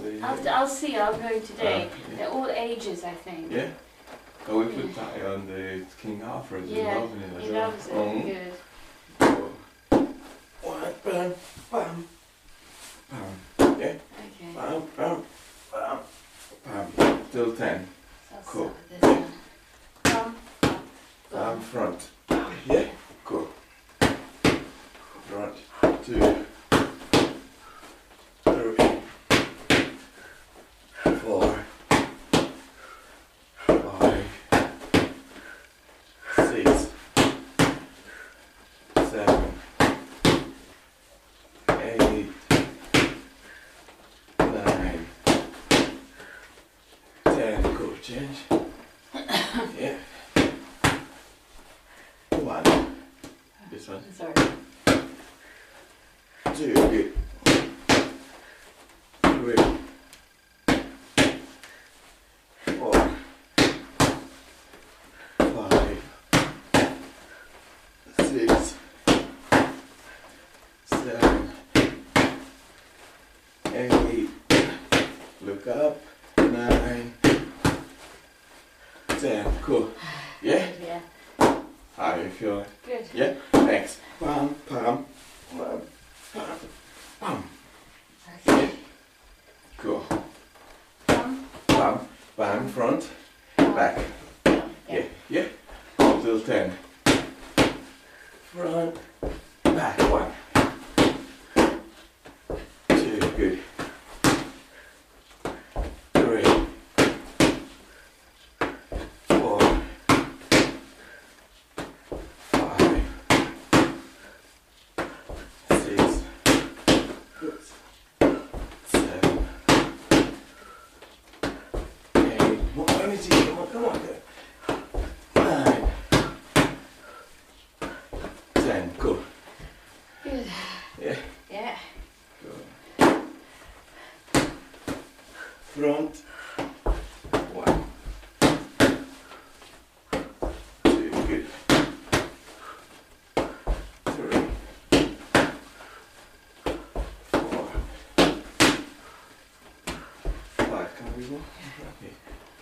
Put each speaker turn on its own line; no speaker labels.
I'll see. I'll go today.
Yeah.
They're all ages, I think.
Yeah. Oh, we put Ty on the King Arthur. He's
Yeah,
loving it as
he
well.
loves it. Good.
So, one, bam, bam, bam. Yeah.
Okay.
Bam, bam, bam, bam. Still 10.
So I'll
Cool.
start with this one. Bum, bum,
Bam,
bum.
front. Yeah. Cool. Front. 2, 3, 4, 5, 6, 7, 8, 9, 10. Cool. Change. Yeah. 1. This one.
Sorry.
2. Good. 3, 4, 5, 6, 7, 8. Look up. 9, 10. Cool. Yeah?
Yeah.
How you feeling?
Good.
Yeah? Next. Bam, bam, bam, bam, bam.
Okay.
Cool.
Bum,
Bam, bam, front, back.
bum.
Yeah, yeah. Until 10. Front, back. 1, 2, good. 3, 4, 5, 6, 7, 8. More energy. Come on, good. 9, 10. Cool.
Good.
Yeah.
Yeah.
Good. Front. 1, 2. Good. 3, 4, 5. Can we go? Okay.